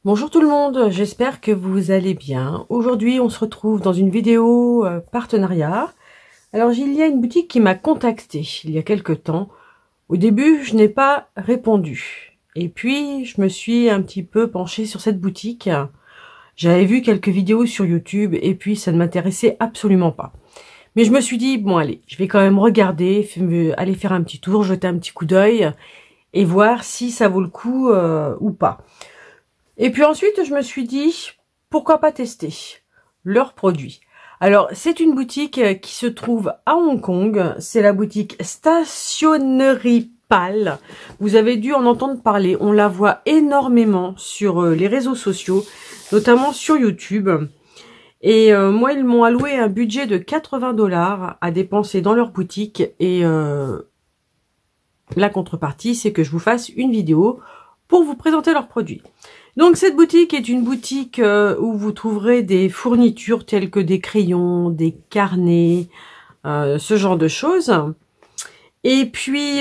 Bonjour tout le monde, j'espère que vous allez bien. Aujourd'hui, on se retrouve dans une vidéo partenariat. Alors, il y a une boutique qui m'a contactée il y a quelque temps. Au début, je n'ai pas répondu. Et puis, je me suis un petit peu penchée sur cette boutique. J'avais vu quelques vidéos sur YouTube et puis ça ne m'intéressait absolument pas. Mais je me suis dit, bon allez, je vais quand même regarder, aller faire un petit tour, jeter un petit coup d'œil et voir si ça vaut le coup ou pas. Et puis ensuite, je me suis dit, pourquoi pas tester leurs produits. Alors, c'est une boutique qui se trouve à Hong Kong. C'est la boutique Stationnerie Pal. Vous avez dû en entendre parler. On la voit énormément sur les réseaux sociaux, notamment sur YouTube. Et moi, ils m'ont alloué un budget de 80 $ à dépenser dans leur boutique. Et la contrepartie, c'est que je vous fasse une vidéo pour vous présenter leurs produits. Donc cette boutique est une boutique où vous trouverez des fournitures telles que des crayons, des carnets, ce genre de choses. Et puis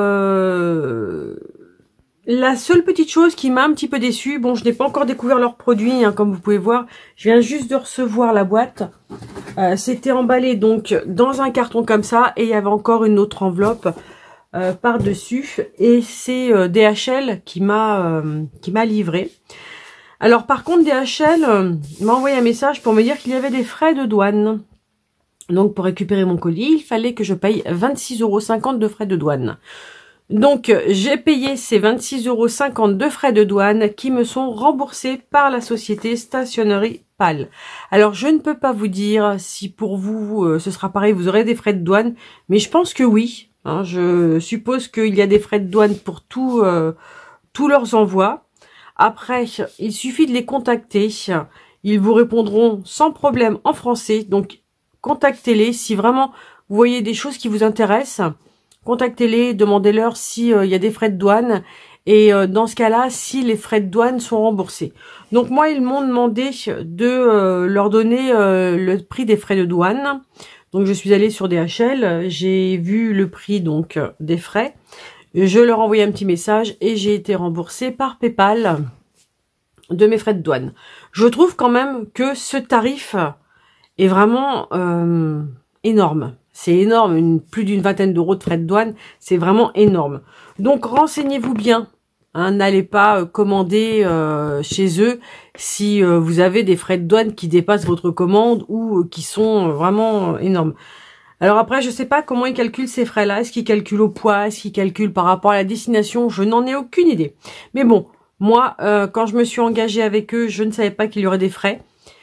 la seule petite chose qui m'a un petit peu déçue, bon je n'ai pas encore découvert leurs produits, hein, comme vous pouvez voir, je viens juste de recevoir la boîte. C'était emballé donc dans un carton comme ça et il y avait encore une autre enveloppe par-dessus et c'est DHL qui m'a livré. Alors par contre DHL m'a envoyé un message pour me dire qu'il y avait des frais de douane. Donc pour récupérer mon colis, il fallait que je paye 26,50 € de frais de douane. Donc j'ai payé ces 26,50 € de frais de douane qui me sont remboursés par la société Stationnerie Pal. Alors je ne peux pas vous dire si pour vous ce sera pareil, vous aurez des frais de douane, mais je pense que oui. Hein, je suppose qu'il y a des frais de douane pour tous leurs envois. Après, il suffit de les contacter. Ils vous répondront sans problème en français. Donc, contactez-les si vraiment vous voyez des choses qui vous intéressent. Contactez-les, demandez-leur s'il y a des frais de douane. Et dans ce cas-là, si les frais de douane sont remboursés. Donc moi, ils m'ont demandé de leur donner le prix des frais de douane. Donc je suis allée sur DHL, j'ai vu le prix donc des frais, je leur ai envoyé un petit message et j'ai été remboursée par PayPal de mes frais de douane. Je trouve quand même que ce tarif est vraiment énorme. C'est énorme, plus d'une vingtaine d'euros de frais de douane, c'est vraiment énorme. Donc renseignez-vous bien. Hein, n'allez pas commander chez eux si vous avez des frais de douane qui dépassent votre commande ou qui sont vraiment énormes. Alors après, je sais pas comment ils calculent ces frais-là. Est-ce qu'ils calculent au poids? Est-ce qu'ils calculent par rapport à la destination? Je n'en ai aucune idée. Mais bon, moi, quand je me suis engagée avec eux, je ne savais pas qu'il y aurait des frais.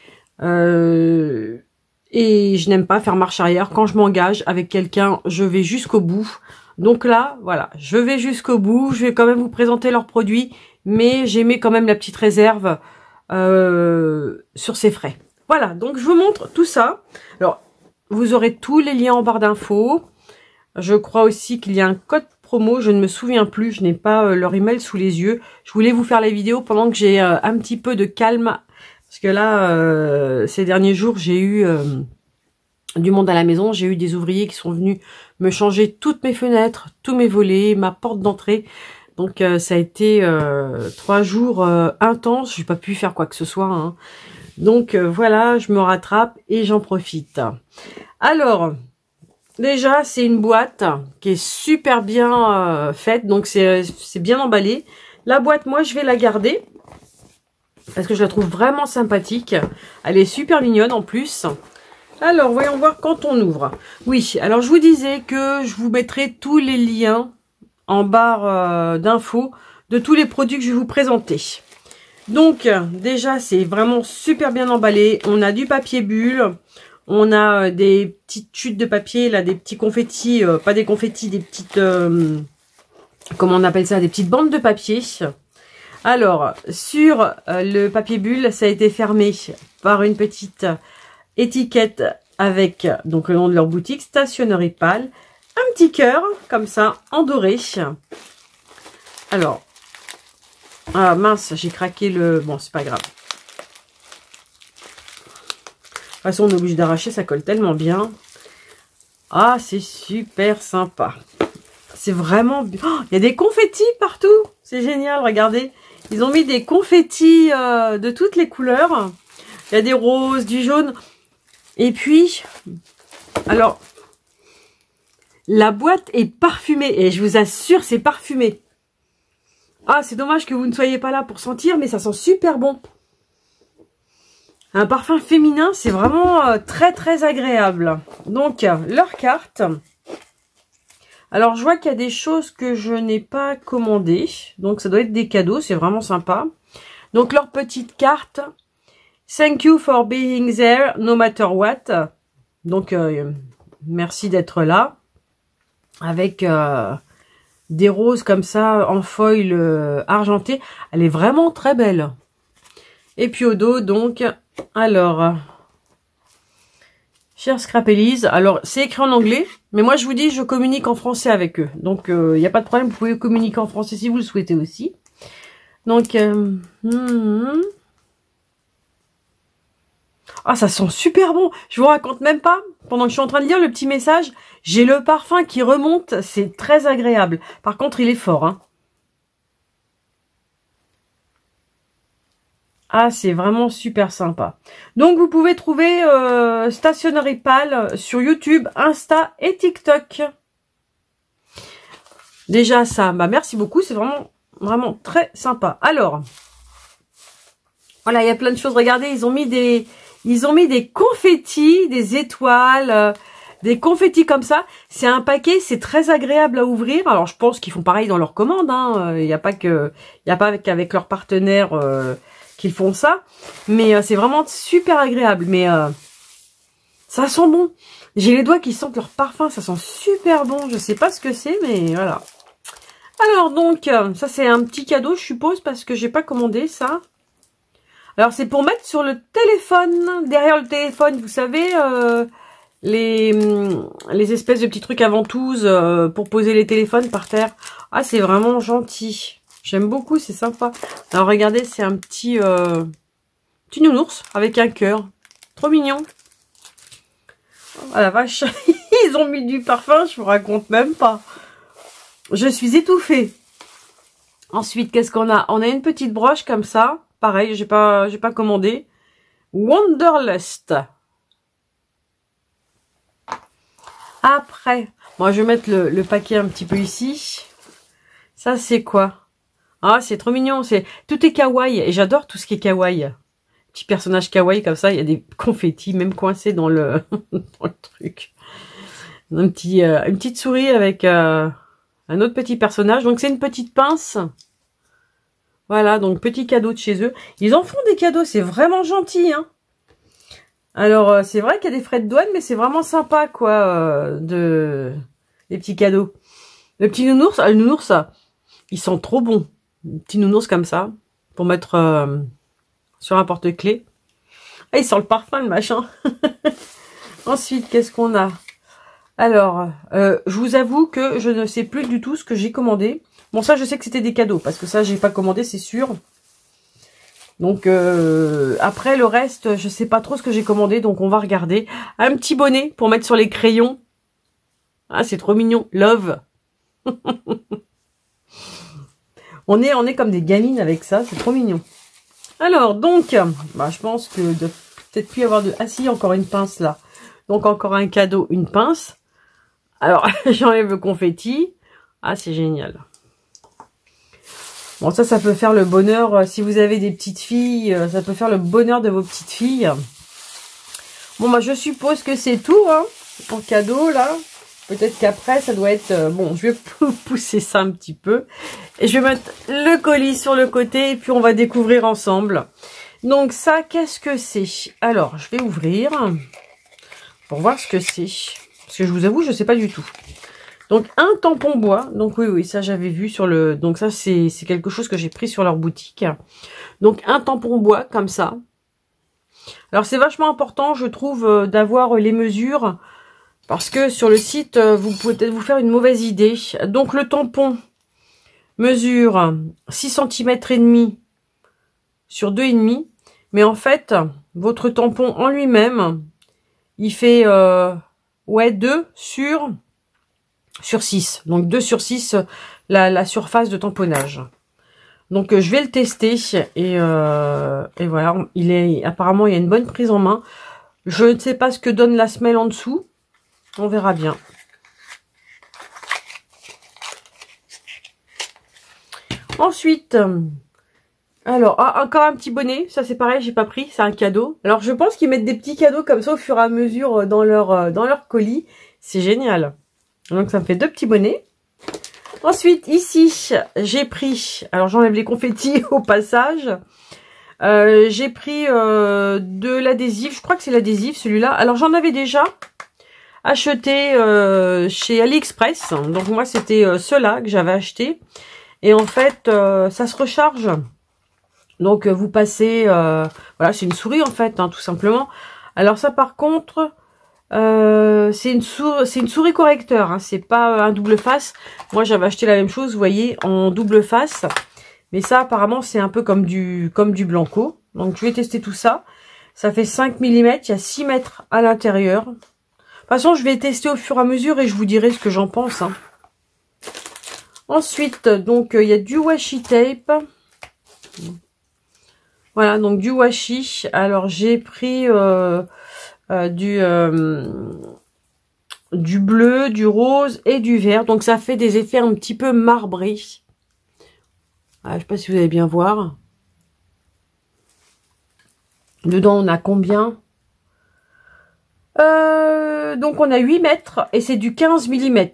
Et je n'aime pas faire marche arrière. Quand je m'engage avec quelqu'un, je vais jusqu'au bout. Donc là, voilà, je vais jusqu'au bout. Je vais quand même vous présenter leurs produits, mais j'ai mis quand même la petite réserve sur ces frais. Voilà, donc je vous montre tout ça. Alors, vous aurez tous les liens en barre d'infos. Je crois aussi qu'il y a un code promo, je ne me souviens plus, je n'ai pas leur email sous les yeux. Je voulais vous faire la vidéo pendant que j'ai un petit peu de calme, parce que là, ces derniers jours, j'ai eu du monde à la maison. J'ai eu des ouvriers qui sont venus me changer toutes mes fenêtres, tous mes volets, ma porte d'entrée. Donc ça a été 3 jours intenses. J'ai pas pu faire quoi que ce soit. Hein. Donc voilà, je me rattrape et j'en profite. Alors, déjà c'est une boîte qui est super bien faite. Donc c'est bien emballé. La boîte, moi je vais la garder parce que je la trouve vraiment sympathique. Elle est super mignonne en plus. Alors, voyons voir quand on ouvre. Oui, alors je vous disais que je vous mettrai tous les liens en barre d'infos de tous les produits que je vais vous présenter. Donc, déjà, c'est vraiment super bien emballé. On a du papier bulle. On a des petites chutes de papier, là, des petits confettis. Pas des confettis, des petites... comment on appelle ça? Des petites bandes de papier. Alors, sur le papier bulle, ça a été fermé par une petite... étiquette avec donc le nom de leur boutique, Stationnerie Pal, un petit cœur comme ça en doré. Alors, ah mince, j'ai craqué le... Bon, c'est pas grave. De toute façon, on est obligé d'arracher, ça colle tellement bien. Ah, c'est super sympa. C'est vraiment... Oh, il y a des confettis partout. C'est génial, regardez. Ils ont mis des confettis de toutes les couleurs. Il y a des roses, du jaune. Et puis, alors, la boîte est parfumée. Et je vous assure, c'est parfumé. Ah, c'est dommage que vous ne soyez pas là pour sentir, mais ça sent super bon. Un parfum féminin, c'est vraiment très très agréable. Donc, leur carte. Alors, je vois qu'il y a des choses que je n'ai pas commandées. Donc, ça doit être des cadeaux, c'est vraiment sympa. Donc, leur petite carte. Thank you for being there, no matter what. Donc, merci d'être là. Avec des roses comme ça, en foil argenté. Elle est vraiment très belle. Et puis au dos, donc, alors, chers Scrapellies, alors c'est écrit en anglais, mais moi je vous dis, je communique en français avec eux. Donc, il n'y a pas de problème, vous pouvez communiquer en français si vous le souhaitez aussi. Donc, ah, ça sent super bon. Je vous raconte même pas, pendant que je suis en train de lire le petit message, j'ai le parfum qui remonte, c'est très agréable. Par contre, il est fort, hein. Ah, c'est vraiment super sympa. Donc, vous pouvez trouver Stationery Pal sur YouTube, Insta et TikTok. Déjà, ça, bah merci beaucoup. C'est vraiment, vraiment très sympa. Alors, voilà, il y a plein de choses. Regardez, ils ont mis des confettis, des étoiles, des confettis comme ça. C'est un paquet, c'est très agréable à ouvrir. Alors, je pense qu'ils font pareil dans leurs commandes. Hein. Il n'y a pas qu'avec leurs partenaires qu'ils font ça, mais c'est vraiment super agréable. Mais ça sent bon. J'ai les doigts qui sentent leur parfum, ça sent super bon. Je sais pas ce que c'est, mais voilà. Alors donc, ça c'est un petit cadeau, je suppose, parce que j'ai pas commandé ça. Alors c'est pour mettre sur le téléphone, derrière le téléphone, vous savez, les espèces de petits trucs à ventouses pour poser les téléphones par terre. Ah, c'est vraiment gentil. J'aime beaucoup, c'est sympa. Alors regardez, c'est un petit nounours avec un cœur. Trop mignon. Oh la vache, ils ont mis du parfum, je vous raconte même pas. Je suis étouffée. Ensuite, qu'est-ce qu'on a? On a une petite broche comme ça. Pareil, j'ai pas commandé. Wanderlust. Après, moi je vais mettre le paquet un petit peu ici. Ça c'est quoi? Ah, c'est trop mignon, tout est kawaii et j'adore tout ce qui est kawaii. Petit personnage kawaii comme ça, il y a des confettis même coincés dans le, dans le truc. Une petite souris avec un autre petit personnage. Donc c'est une petite pince. Voilà, donc petit cadeau de chez eux. Ils en font des cadeaux, c'est vraiment gentil, hein. Alors c'est vrai qu'il y a des frais de douane, mais c'est vraiment sympa quoi, les petits cadeaux. Le petit nounours, le nounours, il sent trop bon. Petit nounours comme ça, pour mettre sur un porte-clés. Ah, il sent le parfum, le machin. Ensuite, qu'est-ce qu'on a? Alors, je vous avoue que je ne sais plus du tout ce que j'ai commandé. Bon, ça, je sais que c'était des cadeaux, parce que ça, j'ai pas commandé, c'est sûr. Donc, après, le reste, je sais pas trop ce que j'ai commandé, donc on va regarder. Un petit bonnet pour mettre sur les crayons. Ah, c'est trop mignon. Love. On est comme des gamines avec ça, c'est trop mignon. Alors, donc, bah, je pense que de peut-être plus avoir de... Ah si, encore une pince là. Donc, encore un cadeau, une pince. Alors, j'enlève le confetti. Ah, c'est génial. Bon, ça peut faire le bonheur, si vous avez des petites filles, ça peut faire le bonheur de vos petites filles. Bon, bah, je suppose que c'est tout, hein, en cadeau, là. Peut-être qu'après, ça doit être... bon, je vais pousser ça un petit peu. Et je vais mettre le colis sur le côté, et puis on va découvrir ensemble. Donc ça, qu'est-ce que c'est? Alors, je vais ouvrir pour voir ce que c'est. Parce que je vous avoue, je ne sais pas du tout. Donc, un tampon bois. Donc oui, ça j'avais vu sur le... Donc ça, c'est quelque chose que j'ai pris sur leur boutique. Donc, un tampon bois, comme ça. Alors, c'est vachement important, je trouve, d'avoir les mesures... Parce que sur le site, vous pouvez peut-être vous faire une mauvaise idée. Donc le tampon mesure 6 cm et demi sur 2,5. Mais en fait, votre tampon en lui-même, il fait 2 sur 6. Donc 2 sur 6 la surface de tamponnage. Donc je vais le tester et voilà, apparemment il y a une bonne prise en main. Je ne sais pas ce que donne la semelle en dessous. On verra bien. Ensuite, alors encore un petit bonnet. Ça c'est pareil, j'ai pas pris, c'est un cadeau. Alors je pense qu'ils mettent des petits cadeaux comme ça au fur et à mesure dans leur colis. C'est génial. Donc ça me fait 2 petits bonnets. Ensuite, ici, j'ai pris, alors j'enlève les confettis au passage, j'ai pris de l'adhésif, je crois que c'est l'adhésif celui-là. Alors j'en avais déjà acheté chez AliExpress, donc moi c'était ceux-là que j'avais acheté. Et en fait, ça se recharge, donc vous passez, voilà, c'est une souris en fait, hein, tout simplement. Alors ça par contre... c'est une souris correcteur, hein, c'est pas un double face. Moi j'avais acheté la même chose, vous voyez, en double face. Mais ça apparemment c'est un peu comme du Blanco. Donc je vais tester tout ça. Ça fait 5 mm, il y a 6 mètres à l'intérieur. De toute façon je vais tester au fur et à mesure et je vous dirai ce que j'en pense. Hein. Ensuite, donc il y a du washi tape. Voilà, donc du washi. Alors j'ai pris... du bleu, du rose et du vert. Donc ça fait des effets un petit peu marbrés. Ah, je sais pas si vous allez bien voir. Dedans on a combien? Donc on a 8 mètres et c'est du 15 mm.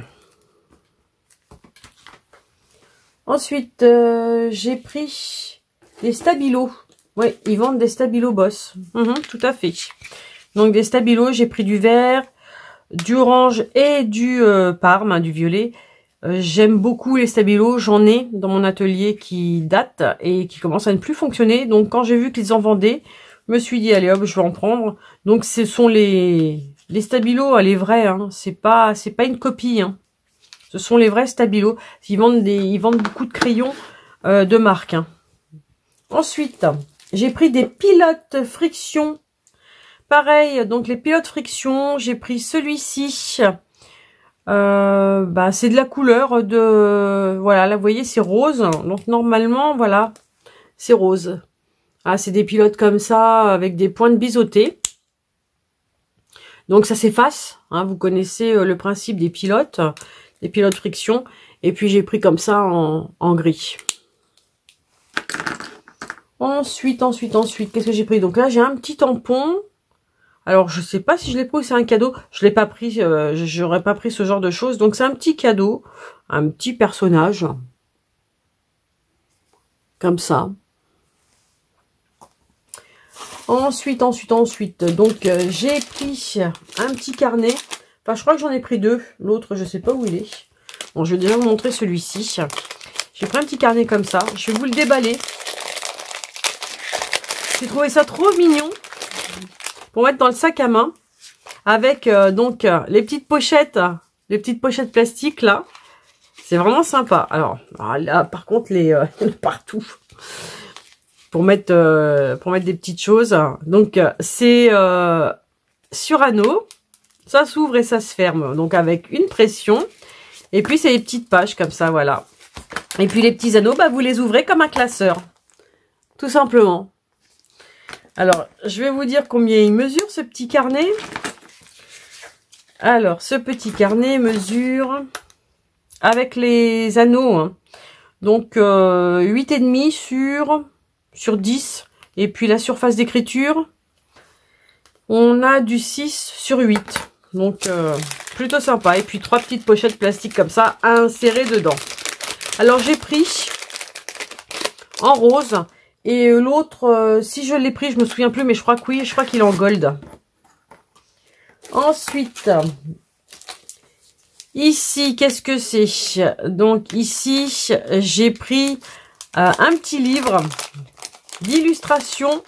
Ensuite j'ai pris des stabilos. Oui, ils vendent des stabilos Boss. Tout à fait. Donc des stabilos, j'ai pris du vert, du orange et du parme, hein, du violet. J'aime beaucoup les stabilos, j'en ai dans mon atelier qui datent et qui commencent à ne plus fonctionner. Donc quand j'ai vu qu'ils en vendaient, je me suis dit allez hop, je vais en prendre. Donc ce sont les stabilos, les vrais, hein. C'est pas une copie, hein. Ce sont les vrais stabilos. Ils vendent beaucoup de crayons de marque, hein. Ensuite, j'ai pris des pilotes friction. Pareil, donc les pilotes friction, j'ai pris celui-ci. C'est de la couleur de... Voilà, là, vous voyez, c'est rose. Donc, normalement, voilà, c'est rose. Ah, c'est des pilotes comme ça, avec des points de biseauté. Donc, ça s'efface. Hein, vous connaissez le principe des pilotes friction. Et puis, j'ai pris comme ça en gris. Ensuite, qu'est-ce que j'ai pris? Donc là, j'ai un petit tampon. Alors, je sais pas si je l'ai pris ou c'est un cadeau. Je l'ai pas pris, j'aurais pas pris ce genre de choses. Donc, c'est un petit cadeau, un petit personnage. Comme ça. Ensuite, donc, j'ai pris un petit carnet. Enfin, je crois que j'en ai pris 2. L'autre, je sais pas où il est. Bon, je vais déjà vous montrer celui-ci. J'ai pris un petit carnet comme ça. Je vais vous le déballer. J'ai trouvé ça trop mignon. Pour mettre dans le sac à main. Avec donc les petites pochettes plastiques là. C'est vraiment sympa. Alors là par contre les partout. Pour mettre des petites choses. Donc c'est sur anneau. Ça s'ouvre et ça se ferme. Donc avec une pression. Et puis c'est les petites pages comme ça, voilà. Et puis les petits anneaux, vous les ouvrez comme un classeur. Tout simplement. Alors, je vais vous dire combien il mesure ce petit carnet. Alors, ce petit carnet mesure avec les anneaux, hein, donc 8,5 sur 10. Et puis la surface d'écriture, on a du 6 sur 8. Donc, plutôt sympa. Et puis 3 petites pochettes plastiques comme ça à insérer dedans. Alors, j'ai pris en rose. Et l'autre, si je l'ai pris, je me souviens plus, mais je crois que oui, je crois qu'il est en gold. Ensuite, ici, qu'est-ce que c'est? Donc ici, j'ai pris un petit livre d'illustrations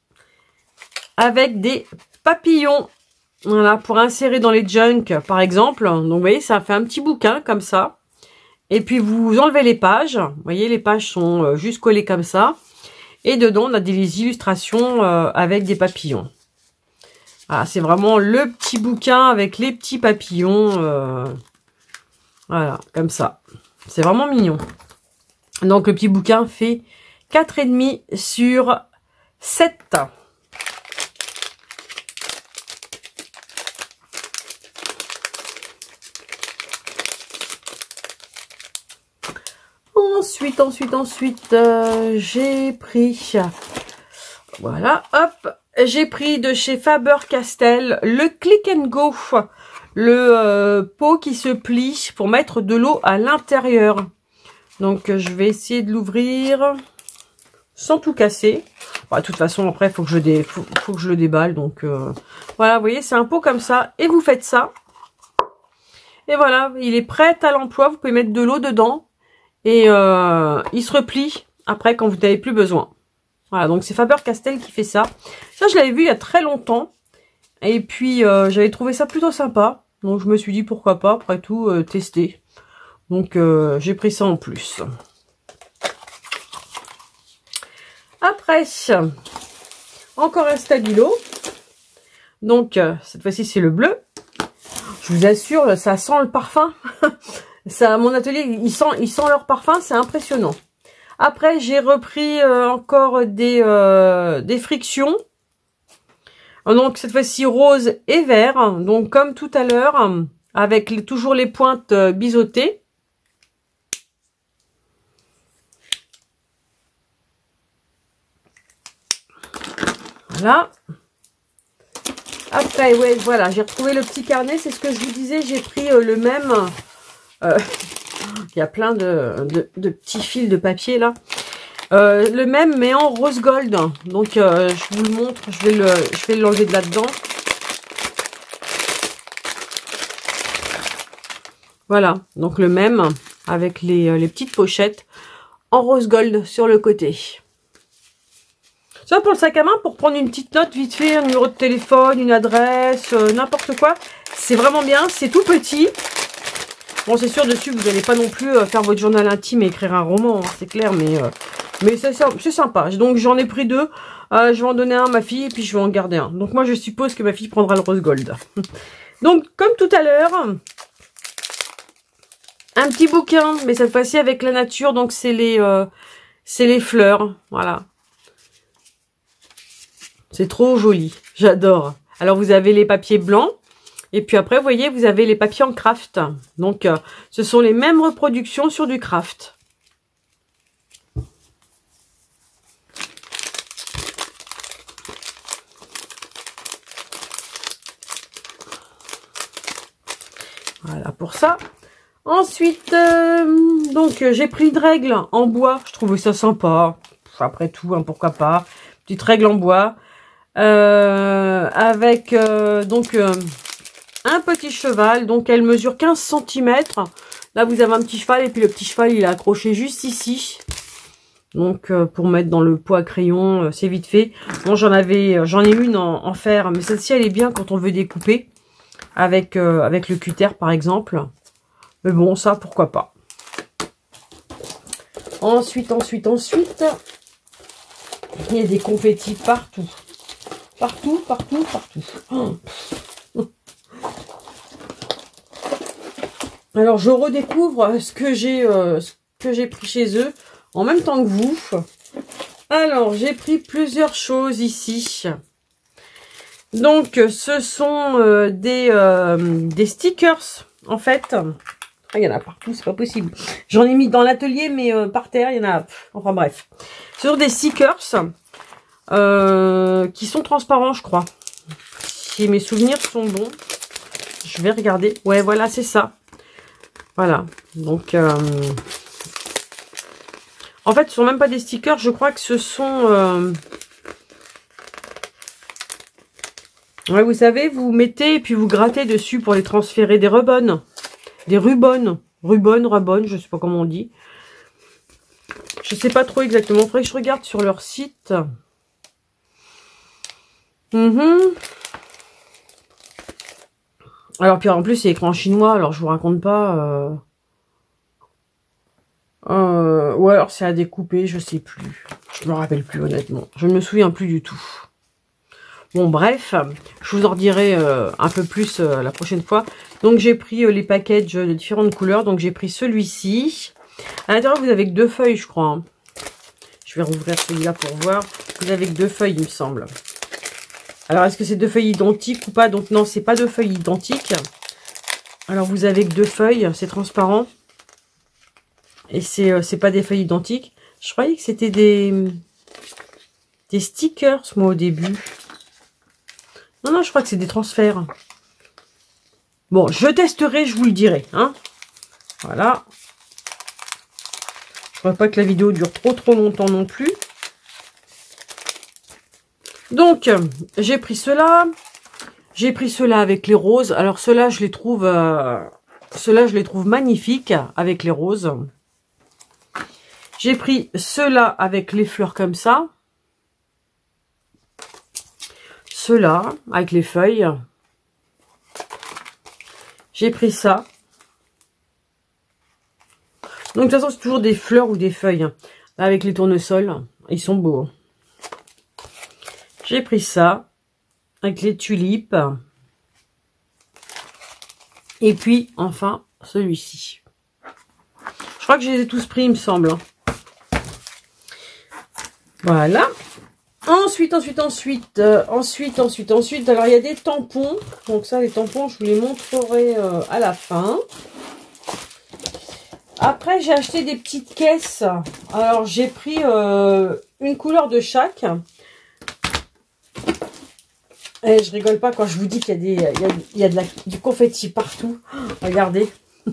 avec des papillons. Voilà, pour insérer dans les junk, par exemple. Donc vous voyez, ça fait un petit bouquin comme ça. Et puis vous enlevez les pages. Vous voyez, les pages sont juste collées comme ça. Et dedans, on a des illustrations avec des papillons. Voilà, c'est vraiment le petit bouquin avec les petits papillons. Voilà, comme ça. C'est vraiment mignon. Donc le petit bouquin fait 4,5 sur 7. Ensuite, j'ai pris, voilà, hop, j'ai pris de chez Faber-Castell le Click and Go, le pot qui se plie pour mettre de l'eau à l'intérieur. Donc je vais essayer de l'ouvrir sans tout casser. Bah, de toute façon, après, faut que je le déballe. Donc voilà, vous voyez, c'est un pot comme ça. Et vous faites ça. Et voilà, il est prêt à l'emploi. Vous pouvez mettre de l'eau dedans. Et il se replie après quand vous n'avez plus besoin. Voilà, donc c'est Faber-Castell qui fait ça. Ça, je l'avais vu il y a très longtemps. Et puis, j'avais trouvé ça plutôt sympa. Donc, je me suis dit, pourquoi pas, après tout, tester. Donc, j'ai pris ça en plus. Après, encore un stabilo. Donc, cette fois-ci, c'est le bleu. Je vous assure, ça sent le parfum. Ça, mon atelier, il sent leur parfum, c'est impressionnant. Après, j'ai repris encore des frictions. Donc, cette fois-ci, rose et vert. Donc, comme tout à l'heure, avec toujours les pointes biseautées. Voilà. Après, ouais, voilà, j'ai retrouvé le petit carnet. C'est ce que je vous disais, j'ai pris le même... il y a plein de petits fils de papier là. Le même mais en rose gold. Donc je vous le montre, je vais l'enlever de là-dedans. Voilà, donc le même avec les petites pochettes en rose gold sur le côté. Ça pour le sac à main, pour prendre une petite note vite fait, un numéro de téléphone, une adresse, n'importe quoi. C'est vraiment bien, c'est tout petit. Bon, c'est sûr, dessus, vous n'allez pas non plus faire votre journal intime et écrire un roman, hein, c'est clair, mais c'est sympa. Donc, j'en ai pris 2. Je vais en donner un à ma fille et puis je vais en garder un. Donc, moi, je suppose que ma fille prendra le rose gold. Donc, comme tout à l'heure, un petit bouquin, mais cette fois-ci avec la nature. Donc, c'est les fleurs. Voilà. C'est trop joli. J'adore. Alors, vous avez les papiers blancs. Et puis après, vous voyez, vous avez les papiers en craft. Donc, ce sont les mêmes reproductions sur du craft. Voilà pour ça. Ensuite, donc, j'ai pris une règle en bois. Je trouvais ça sympa. Après tout, hein, pourquoi pas. Petite règle en bois. Avec, donc... un petit cheval, donc elle mesure 15 cm. Là, vous avez un petit cheval et puis le petit cheval, il est accroché juste ici. Donc, pour mettre dans le pot à crayon, c'est vite fait. Bon, j'en ai une en fer, mais celle-ci, elle est bien quand on veut découper. Avec le cutter, par exemple. Mais bon, ça, pourquoi pas. Ensuite, il y a des confettis partout. Partout. Oh. Alors, je redécouvre ce que j'ai pris chez eux en même temps que vous. Alors, j'ai pris plusieurs choses ici. Donc, ce sont des stickers, en fait. Ah, il y en a partout, c'est pas possible. J'en ai mis dans l'atelier, mais par terre, il y en a... Enfin, bref. Ce sont des stickers qui sont transparents, je crois. Si mes souvenirs sont bons. Je vais regarder. Ouais, voilà, c'est ça. Voilà, donc en fait ce sont même pas des stickers, je crois que ce sont ouais, vous savez, vous mettez et puis vous grattez dessus pour les transférer, des rubans, rubonnes, je sais pas comment on dit, je sais pas trop exactement, faudrait que je regarde sur leur site. Alors, puis en plus, c'est écrit en chinois, alors je vous raconte pas. Ouais, alors c'est à découper, je sais plus. Je me rappelle plus, honnêtement. Je ne me souviens plus du tout. Bon, bref, je vous en dirai un peu plus la prochaine fois. Donc, j'ai pris les packages de différentes couleurs. Donc, j'ai pris celui-ci. À l'intérieur, vous avez que 2 feuilles, je crois. Hein. Je vais rouvrir celui-là pour voir. Vous avez que 2 feuilles, il me semble. Alors, est-ce que c'est 2 feuilles identiques ou pas? Donc, non, c'est pas 2 feuilles identiques. Alors, vous avez que 2 feuilles. C'est transparent. Et c'est pas des feuilles identiques. Je croyais que c'était des stickers, moi, au début. Non, non, je crois que c'est des transferts. Bon, je testerai, je vous le dirai. Hein. Voilà. Je ne crois pas que la vidéo dure trop longtemps non plus. Donc, j'ai pris ceux-là. J'ai pris ceux-là avec les roses. Alors, ceux-là, je les trouve magnifiques avec les roses. J'ai pris ceux-là avec les fleurs comme ça. Ceux-là avec les feuilles. J'ai pris ça. Donc, de toute façon, c'est toujours des fleurs ou des feuilles. Hein, avec les tournesols. Ils sont beaux. J'ai pris ça. Avec les tulipes. Et puis, enfin, celui-ci. Je crois que je les ai tous pris, il me semble. Voilà. Ensuite. Alors, il y a des tampons. Donc ça, les tampons, je vous les montrerai à la fin. Après, j'ai acheté des petites caisses. Alors, j'ai pris une couleur de chaque. Et je rigole pas quand je vous dis qu'il y a du confetti partout. Regardez.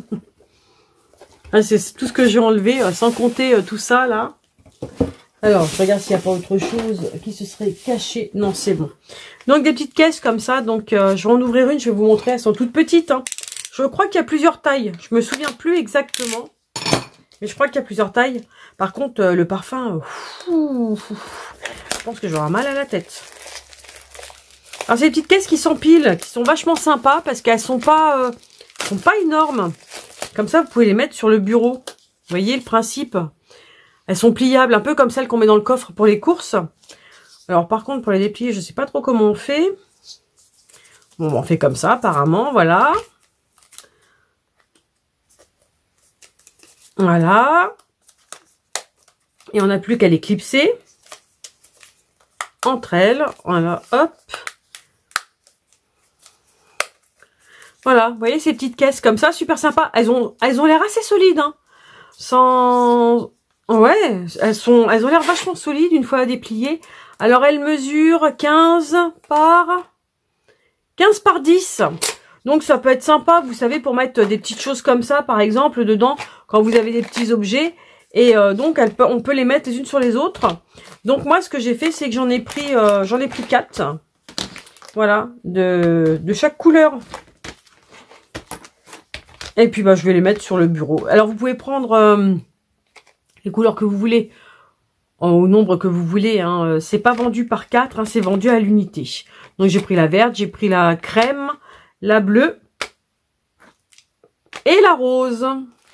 C'est tout ce que j'ai enlevé, sans compter tout ça, là. Alors, je regarde s'il n'y a pas autre chose qui se serait caché. Non, c'est bon. Donc, des petites caisses comme ça. Donc, je vais en ouvrir une. Je vais vous montrer. Elles sont toutes petites. Hein. Je crois qu'il y a plusieurs tailles. Je me souviens plus exactement. Mais je crois qu'il y a plusieurs tailles. Par contre, le parfum... je pense que j'aurai mal à la tête. Alors, c'est des petites caisses qui s'empilent. Qui sont vachement sympas. Parce qu'elles sont pas énormes. Comme ça, vous pouvez les mettre sur le bureau. Vous voyez le principe? Elles sont pliables, un peu comme celles qu'on met dans le coffre pour les courses. Alors, par contre, pour les déplier, je sais pas trop comment on fait. Bon, on fait comme ça, apparemment, voilà. Voilà. Et on n'a plus qu'à les clipser. Entre elles. Voilà, hop. Voilà, vous voyez ces petites caisses comme ça, super sympa. Elles ont l'air assez solides, hein. Sans... Ouais, elles ont l'air vachement solides une fois dépliées. Alors, elles mesurent 15 par 10. Donc, ça peut être sympa, vous savez, pour mettre des petites choses comme ça, par exemple, dedans, quand vous avez des petits objets. Et donc, on peut les mettre les unes sur les autres. Donc, moi, ce que j'ai fait, c'est que j'en ai pris 4. Voilà, de chaque couleur. Et puis, bah, je vais les mettre sur le bureau. Alors, vous pouvez prendre... les couleurs que vous voulez, au nombre que vous voulez, hein. C'est pas vendu par 4, hein, c'est vendu à l'unité. Donc j'ai pris la verte, j'ai pris la crème, la bleue et la rose.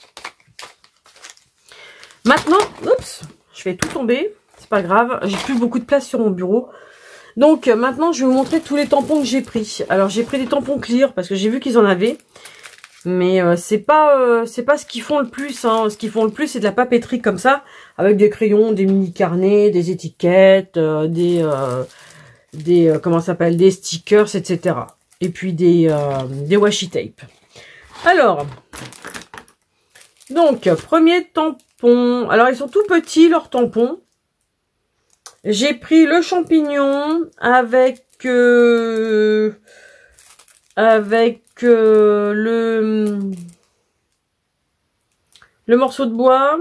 Maintenant, oups, je vais tout tomber, c'est pas grave, j'ai plus beaucoup de place sur mon bureau. Donc maintenant je vais vous montrer tous les tampons que j'ai pris. Alors j'ai pris des tampons clear parce que j'ai vu qu'ils en avaient. Mais c'est pas ce qu'ils font le plus. Hein. Ce qu'ils font le plus, c'est de la papeterie comme ça, avec des crayons, des mini carnets, des étiquettes, des comment ça s'appelle, des stickers, etc. Et puis des washi tape. Alors, donc premier tampon. Alors ils sont tout petits leurs tampons. J'ai pris le champignon avec le morceau de bois,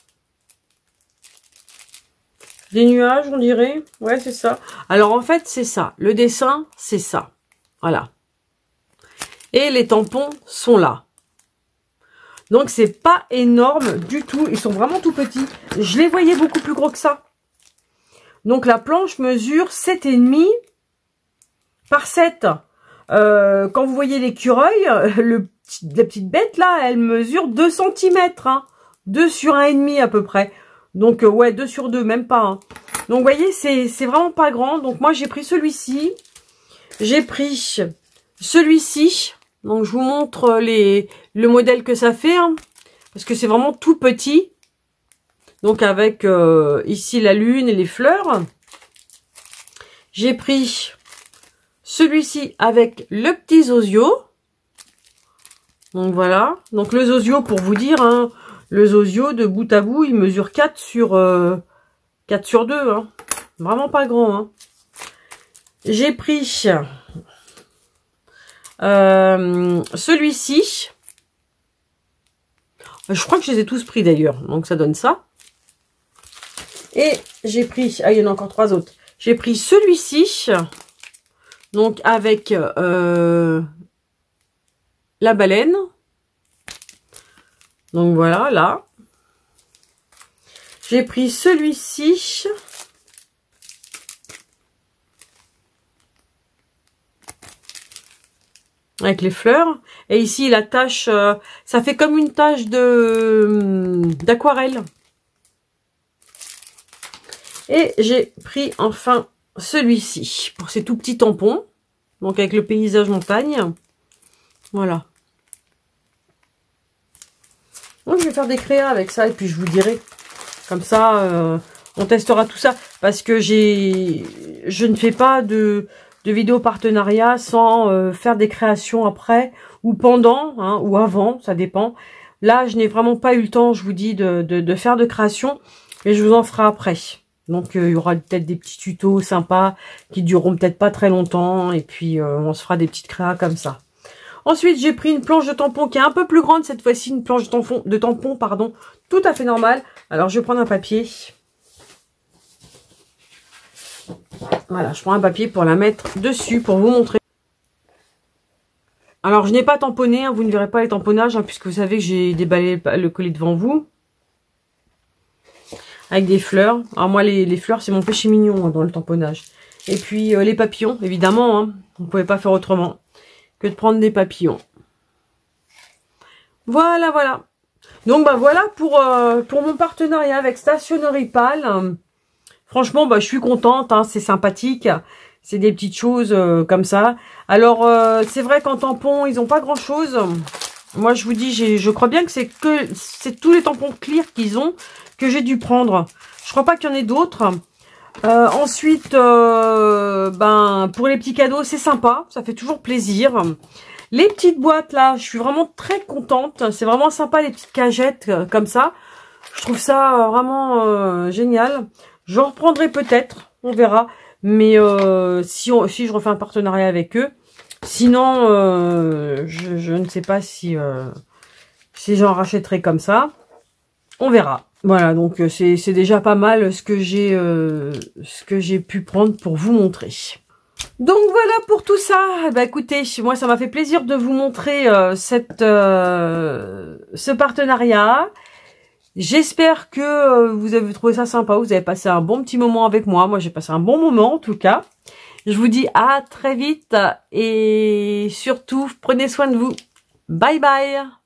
des nuages, on dirait. Ouais, c'est ça. Alors, en fait, c'est ça. Le dessin, c'est ça. Voilà. Et les tampons sont là. Donc, c'est pas énorme du tout. Ils sont vraiment tout petits. Je les voyais beaucoup plus gros que ça. Donc, la planche mesure 7,5 par 7. Quand vous voyez l'écureuil, la petite bête là, elle mesure 2 cm, hein, 2 sur 1,5 à peu près. Donc ouais, 2 sur 2, même pas. Hein. Donc vous voyez, c'est vraiment pas grand. Donc moi j'ai pris celui-ci. J'ai pris celui-ci. Donc je vous montre le modèle que ça fait. Hein. parce que c'est vraiment tout petit. Donc avec ici la lune et les fleurs. J'ai pris celui-ci avec le petit Zozio. Donc voilà. Donc le Zozio, pour vous dire, hein, le Zozio de bout à bout, il mesure 4 sur 2. Hein. Vraiment pas grand. Hein. J'ai pris celui-ci. Je crois que je les ai tous pris d'ailleurs. Donc ça donne ça. Et j'ai pris, ah il y en a encore 3 autres. J'ai pris celui-ci, donc avec la baleine. Donc voilà, là. J'ai pris celui-ci. Avec les fleurs. Et ici, la tache, ça fait comme une tache d'aquarelle. Et j'ai pris enfin celui-ci pour ces tout petits tampons. Donc avec le paysage montagne. Voilà. Donc je vais faire des créas avec ça et puis je vous dirai. Comme ça, on testera tout ça. Parce que je ne fais pas de vidéo partenariat sans faire des créations après ou pendant hein, ou avant, ça dépend. Là, je n'ai vraiment pas eu le temps, je vous dis, de faire de création. Mais je vous en ferai après. Donc il y aura peut-être des petits tutos sympas qui dureront peut-être pas très longtemps et puis on se fera des petites créas comme ça. Ensuite j'ai pris une planche de tampon qui est un peu plus grande cette fois-ci, une planche de tampon pardon, tout à fait normale. Alors je vais prendre un papier. Voilà, je prends un papier pour la mettre dessus pour vous montrer. Alors je n'ai pas tamponné, hein, vous ne verrez pas les tamponnages hein, puisque vous savez que j'ai déballé le colis devant vous. Avec des fleurs. Alors moi, les fleurs, c'est mon péché mignon hein, dans le tamponnage. Et puis, les papillons, évidemment. Hein, on ne pouvait pas faire autrement que de prendre des papillons. Voilà, voilà. Donc, bah voilà pour mon partenariat avec Stationery Pal. Franchement, bah, je suis contente. Hein, c'est sympathique. C'est des petites choses comme ça. Alors, c'est vrai qu'en tampon, ils n'ont pas grand-chose. Moi, je vous dis, je crois bien que c'est tous les tampons clear qu'ils ont que j'ai dû prendre. Je crois pas qu'il y en ait d'autres. Ensuite, ben pour les petits cadeaux, c'est sympa. Ça fait toujours plaisir. Les petites boîtes, là, je suis vraiment très contente. C'est vraiment sympa, les petites cagettes comme ça. Je trouve ça vraiment génial. Je reprendrai peut-être. On verra. Mais si je refais un partenariat avec eux. Sinon, je ne sais pas si j'en rachèterai comme ça. On verra. Voilà, donc c'est déjà pas mal ce que j'ai pu prendre pour vous montrer. Donc voilà pour tout ça. Bah écoutez, moi ça m'a fait plaisir de vous montrer ce partenariat. J'espère que vous avez trouvé ça sympa, vous avez passé un bon petit moment avec moi. Moi j'ai passé un bon moment en tout cas. Je vous dis à très vite et surtout prenez soin de vous. Bye bye.